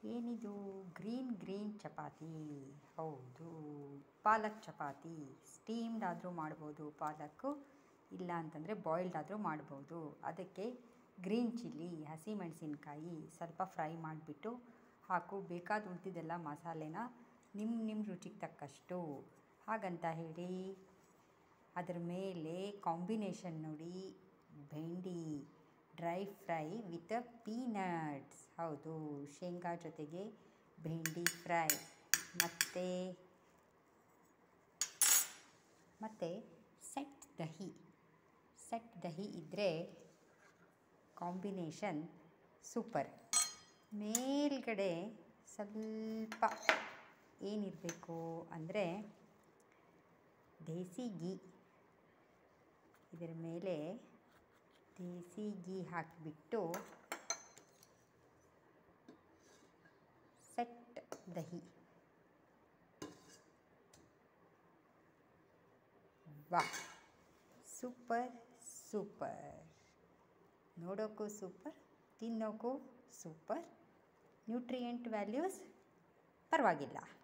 ಏನಿದು ಗ್ರೀನ್ ಚಪಾತಿ? ಹೌದು, ಪಾಲಕ್ ಚಪಾತಿ. ಸ್ಟೀಮ್ಡ್ ಆದರೂ ಮಾಡ್ಬೋದು ಪಾಲಕ್ಕು, ಇಲ್ಲ ಅಂತಂದರೆ ಬಾಯ್ಲ್ಡ್ ಆದರೂ ಮಾಡ್ಬೋದು. ಅದಕ್ಕೆ ಗ್ರೀನ್ ಚಿಲ್ಲಿ, ಹಸಿಮೆಣಸಿನ್ಕಾಯಿ ಸ್ವಲ್ಪ ಫ್ರೈ ಮಾಡಿಬಿಟ್ಟು ಹಾಕು. ಬೇಕಾದ ಉಳಿದಿದ್ದೆಲ್ಲ ಮಸಾಲೆನ ನಿಮ್ಮ ರುಚಿಗೆ ತಕ್ಕಷ್ಟು. ಹಾಗಂತ ಹೇಳಿ ಅದರ ಮೇಲೆ ಕಾಂಬಿನೇಷನ್ ನೋಡಿ, ಬೆಂಡಿ ಡ್ರೈ ಫ್ರೈ ವಿತ್ ಪೀನಟ್ಸ್. ಹೌದು, ಶೇಂಗಾ ಜೊತೆಗೆ ಬೆಂಡಿ ಫ್ರೈ ಮತ್ತು ಸೆಟ್ ದಹಿ ಇದ್ದರೆ ಕಾಂಬಿನೇಷನ್ ಸೂಪರ್. ಮೇಲ್ಗಡೆ ಸ್ವಲ್ಪ ಏನಿರಬೇಕು ಅಂದರೆ ದೇಸಿ ಗೀ. ಇದರ ಮೇಲೆ ದೇಸಿ ಗೀ ಹಾಕಿಬಿಟ್ಟು ಸೆಟ್ ದಹಿ. ವಾಹ್, ಸೂಪರ್. ನೋಡೋಕ್ಕೂ ಸೂಪರ್, ತಿನ್ನೋಕ್ಕೂ ಸೂಪರ್. ನ್ಯೂಟ್ರಿಯೆಂಟ್ ವ್ಯಾಲ್ಯೂಸ್ ಪರವಾಗಿಲ್ಲ.